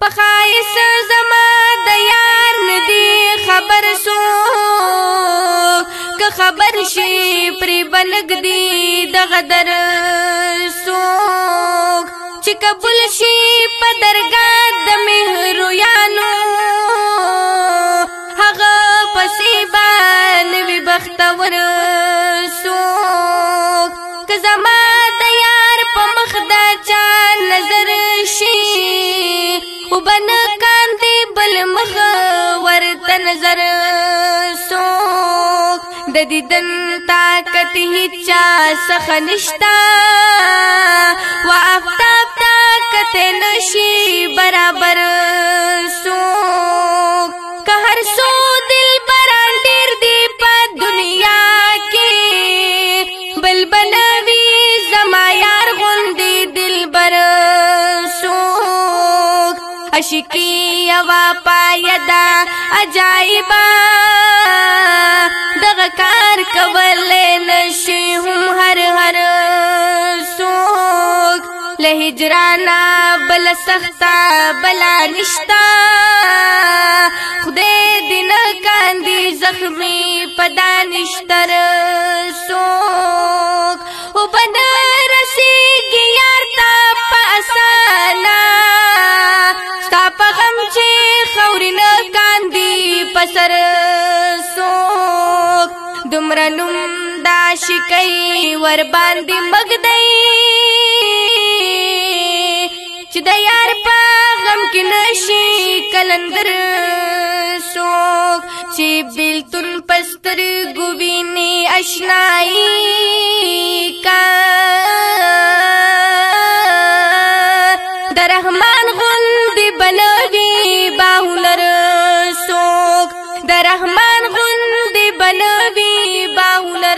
پخایس زما د یار ندی خبر سو که خبر شي پری بلګ دی د غدر سوک چې قبول شي په درګاه د مهرویانو هغه پسې باندې بختور سوک که زما د یار په مخ د چا نظر شي وبن کاندي بل مخ ورته نظر سوک د دیدن طاقت هیچا څخه نشتا و آفتاب طاقت نشي برابر سوک که هر سو دل بران ډیر دی په دنیا کې بلبل وی زما یار غوندې دلبر سوک عشقی یوا پایدا عجایبا دغه کار کول نشي هم هر سوک له هجرانا بل سختا بلا نشتا خدای دې نه کاندي زخمي پدا نشتر سوک او بن رسیږي یار تا په اسانا ستا په غم چې خوري نه کاندي پسر سوک دومره نوم د عاشقۍ ور باندې مږدی چې د یار په غم کې نشي کلندر سوک چې بیلتون پسترګو ویني اشنایي کا د رحمان غوندې بنوي باهنر سوک د رحمان غوندې بنوي باهنر